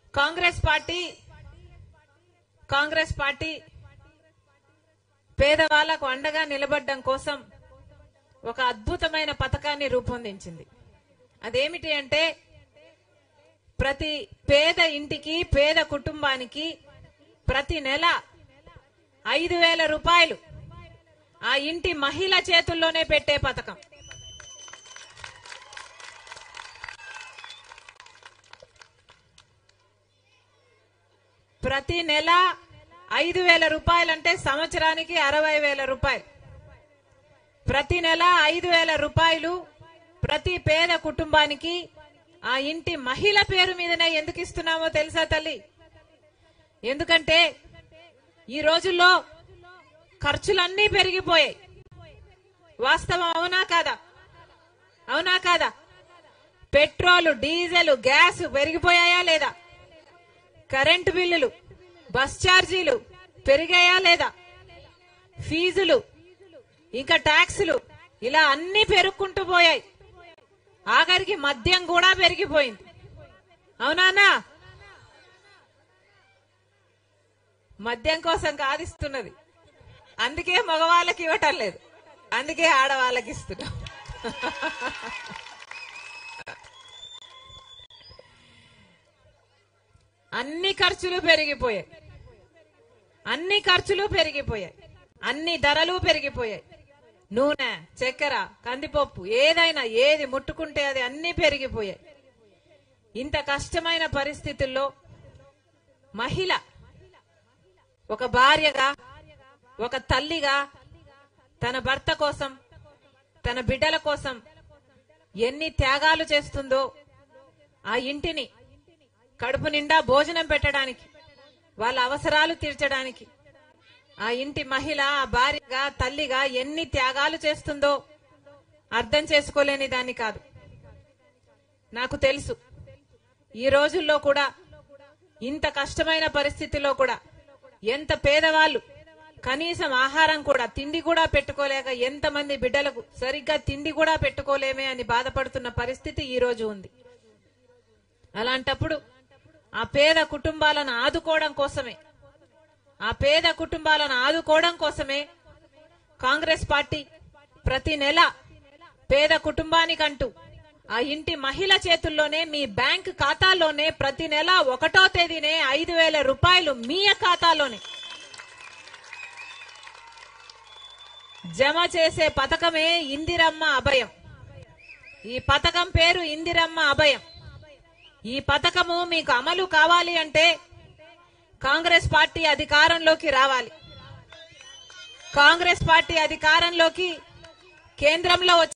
Congress party పేదవాళ్లకు అండగా నిలబడడం కోసం ఒక అద్భుతమైన పథకాన్ని రూపొందించింది. అదేమిటి అంటే ప్రతి పేద ఇంటికి పేద కుటుంబానికి ప్రతి నెల 5,000 రూపాయలు ఆ ఇంటి మహిళ చేతుల్లోనే పెట్టే పథకం. ప్రతి నెల 5,000 రూపాయలు అంటే సంవత్సరానికి 60,000 రూపాయలు. ప్రతి నెల 5,000 రూపాయలు ప్రతి పేద కుటుంబానికి ఆ ఇంటి మహిళ పేరు మీదనే ఎందుకు ఇస్తున్నామో తెలుసా తల్లి? ఎందుకంటే ఈ రోజుల్లో ఖర్చులన్నీ పెరిగిపోయాయి. వాస్తవం అవునా కాదా? అవునా కాదా? పెట్రోలు, డీజిల్, గ్యాస్ పెరిగిపోయాయా లేదా? కరెంటు బిల్లులు, బస్ ఛార్జీలు పెరిగాయా లేదా? ఫీజులు, ఇంకా ట్యాక్సులు, ఇలా అన్ని పెరుగుకుంటూ పోయాయి. ఆఖరికి మద్యం కూడా పెరిగిపోయింది. అవునానా? మద్యం కోసం కాదిస్తున్నది, అందుకే మగవాళ్ళకి ఇవ్వటం లేదు, అందుకే ఆడవాళ్ళకి ఇస్తున్నాం. అన్ని ఖర్చులు పెరిగిపోయాయి, అన్ని ధరలు పెరిగిపోయాయి. నూనె, చక్కెర, కందిపప్పు, ఏదైనా ఏది ముట్టుకుంటే అది అన్ని పెరిగిపోయాయి. ఇంత కష్టమైన పరిస్థితుల్లో మహిళ ఒక భార్యగా, ఒక తల్లిగా తన భర్త కోసం, తన బిడ్డల కోసం ఎన్ని త్యాగాలు చేస్తుందో, ఆ ఇంటిని కడుపు నిండా భోజనం పెట్టడానికి, వాళ్ళ అవసరాలు తీర్చడానికి ఆ ఇంటి మహిళ, ఆ భార్యగా, తల్లిగా ఎన్ని త్యాగాలు చేస్తుందో అర్థం చేసుకోలేని దాన్ని కాదు. నాకు తెలుసు ఈ రోజుల్లో కూడా ఇంత కష్టమైన పరిస్థితిలో కూడా ఎంత పేదవాళ్ళు కనీసం ఆహారం కూడా, తిండి కూడా పెట్టుకోలేక ఎంతమంది బిడ్డలకు సరిగ్గా తిండి కూడా పెట్టుకోలేమే అని బాధపడుతున్న పరిస్థితి ఈ రోజు ఉంది. అలాంటప్పుడు ఆ పేద కుటుంబాలను ఆదుకోవడం కోసమే కాంగ్రెస్ పార్టీ ప్రతి నెల పేద కుటుంబానికంటూ ఆ ఇంటి మహిళ చేతుల్లోనే, మీ బ్యాంక్ ఖాతాలోనే ప్రతి నెల 1వ తేదీనే 5,000 రూపాయలు మీ ఖాతాలోనే జమ చేసే పథకమే ఇందిరమ్మ అభయం. ఈ పథకం పేరు ఇందిరమ్మ అభయం. ఈ పథకము మీకు అమలు కావాలి అంటే కాంగ్రెస్ పార్టీ అధికారంలోకి రావాలి. కాంగ్రెస్ పార్టీ అధికారంలోకి కేంద్రంలో